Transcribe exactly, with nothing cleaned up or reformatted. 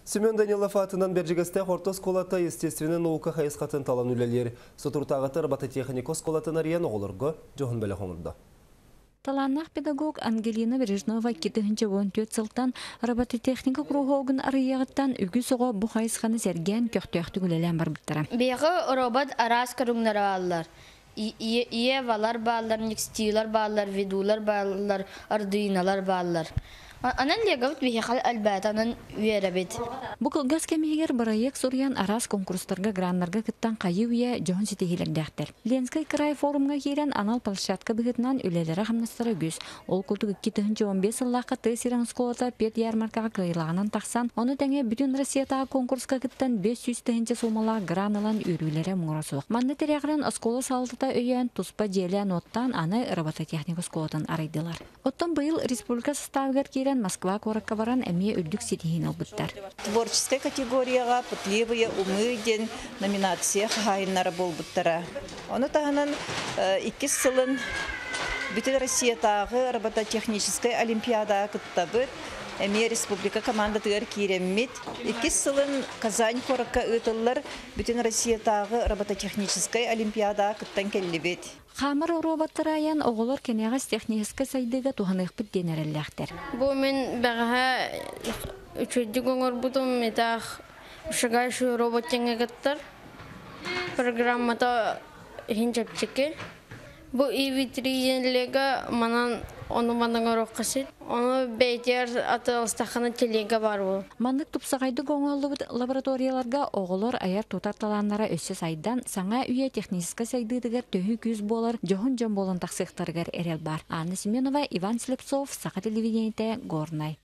Семен Данилов атынан бержігісті Хортос колата естественный наука хайысқатын талан үлелер. Сотуртағытыр бататехникос колатын ариян оғылырғы жоғын бәлі қоңырды. Таланнақ педагог Ангелина Бережнова кетігінші он төрт сылтан робототехника кругогын арыяғыттан үгі соға бұ хайысқаны сәрген көқтөқті үлелен бар бұттара. Беғы робот арас кіріңнері алылар. Ие валар балылар, некстилар балылар, ведулар балылар, ардуиналар балылар. Анан легавыт бейхал әлбәт, анан үйерабет. Бұқыл газ кемегер барайек сұриян арас конкурстарға гранларға кіттан қайы үйе жоғын сетегелердәқтір. Ленскай край форумға керен анал палшатқа бұғытынан үлелері қамнастыры күз. Ол күлтігі екі мың он бес сыллаққа тысыран сколата пет ярмаркаға қайылағынан тақсан, оны тәңе бүтін Россиятаға конкурсқа кіттан бес жүз тәңінші сомала граналан үйрілері мұңырасуық. Манны тәряғырын оскола салдыта өйен тұспа желен оттан аны робототехника сколатын арайдылар. Оттан бұйыл республика составығар керен Москва коракка баран әме үрдік сетихин албыттар. Творческая категорияға пытливые умы ден номинация хайыннары болбыттара. Оны тағынан иккис сылын бүтін Россиятағы робототехническая олимпиада кыттабыт. Әме республика команда тығыр кереммет. иккис сылын Казань коракка ұтылыр бүтін Россиятағы робототехническая олимпиада кыттан келлибет. Хамыр роботтараян оғылыр кенеғас техническа сайдыға туғанық бүт денерелләқтер. Бұл мен бәғаға үшөйді көңір бұдым метақ ұшыға үшу робот теңе кіттір. Программата хин чәпчеке. Бұл ивитрiyенлігі манан оны маныңа роққасет. Оны бәйтер атылыстақаны телеге бар бұл. Мандық тұпсағайды көңілі лабораторияларға оғылыр аяр тұтарталанлара өсі сайдан саңа үйе техническа сайдыдығыр төхі күз болыр, жоғын жон болын тақсықтарғар әрел бар. Анна Семенова, Иван Слепцов, Сақа телевидениеті, Горнай.